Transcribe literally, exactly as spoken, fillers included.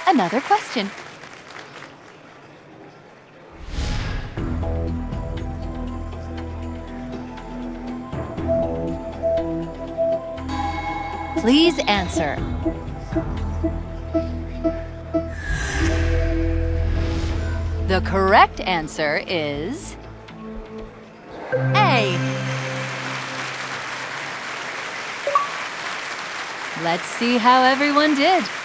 another question. Please answer. The correct answer is A. Let's see how everyone did.